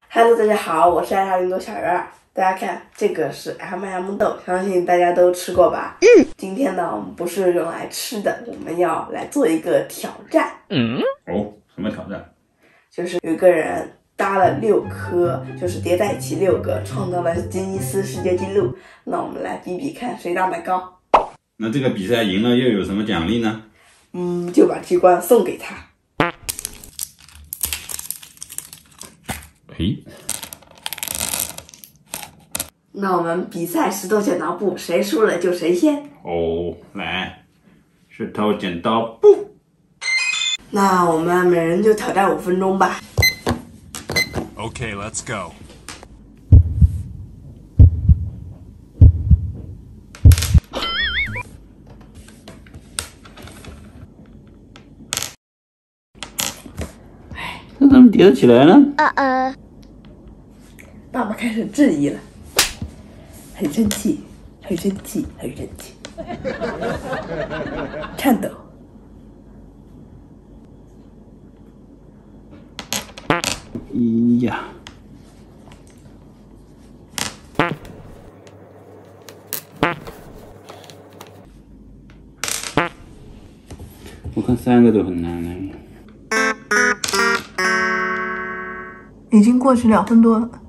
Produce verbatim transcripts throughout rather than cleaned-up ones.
Hello， 大家好，我是爱上云朵小圆儿。大家看，这个是 M M 豆，相信大家都吃过吧？嗯。今天呢，我们不是用来吃的，我们要来做一个挑战。 嗯。哦，什么挑战？ 就是有一个人搭了六颗，就是叠在一起六个，创造了吉尼斯世界纪录。那我们来比比看，谁搭得高。 那这个比赛赢了又有什么奖励呢？ 嗯，就把提罐送给他。 诶， 那我们比赛石头剪刀布，谁输了就谁先。 哦，来，石头剪刀布。 那我们每人就挑战五分钟吧。 Okay, let's go. 这怎么叠得起来呢？ 啊啊！爸爸开始质疑了，很生气，很生气，很生气，颤抖。 哎呀！我看三个都很难呢。 已经过去两分多了。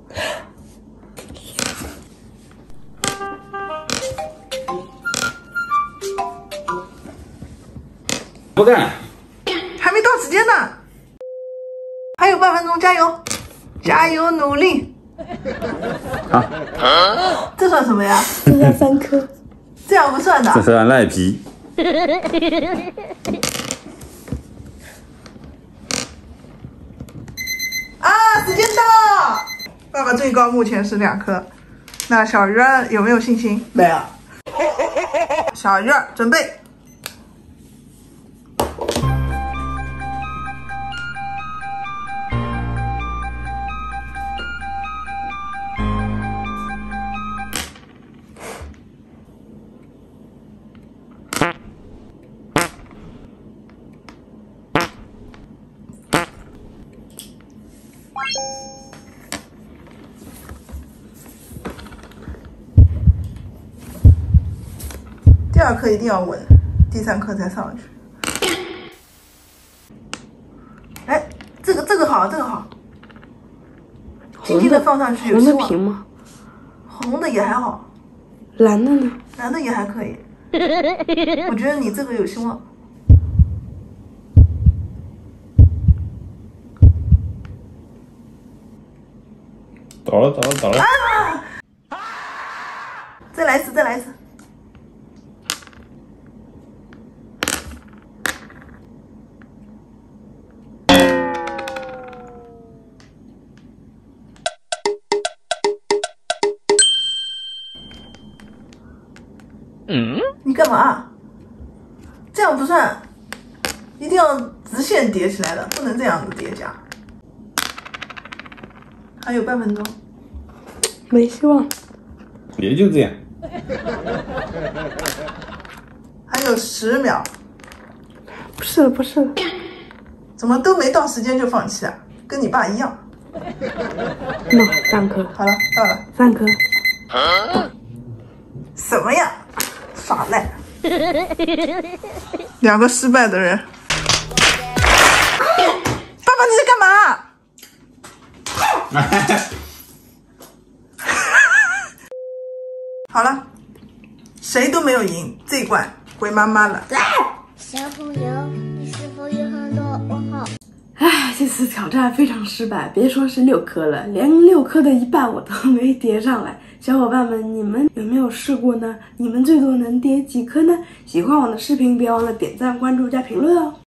不干， 还没到时间呢，还有半分钟，加油，加油，努力。 好， 这算什么呀？ 这算三颗， 这样不算的。 这算赖皮。 啊，时间到！爸爸最高目前是两颗，那小鱼儿有没有信心？ 没有。 小鱼儿准备。第二颗一定要稳，第三颗再上去。哎，这个这个好，这个好，轻轻的放上去有红希望。 的平吗？ 红的也还好， 蓝的呢？ 蓝的也还可以。我觉得你这个有希望。 倒了，倒了，倒了。 啊！再来一次，再来一次。 嗯？ 你干嘛？这样不算，一定要直线叠起来的，不能这样子叠加。还有半分钟， 没希望。 也就这样。 还有十秒。 不是了，不是了。 怎么都没到时间就放弃啊？跟你爸一样。 那三颗。 好了，到了。 三颗。 什么呀？耍赖。两个失败的人。爸爸，你在干嘛？好了，谁都没有赢，这一关归妈妈了。 小朋友，你是否有很多问号？ 唉，这次挑战非常失败，别说是六颗了，连六颗的一半我都没叠上来。小伙伴们，你们有没有试过呢？你们最多能叠几颗呢？喜欢我的视频，别忘了点赞、关注加评论哦。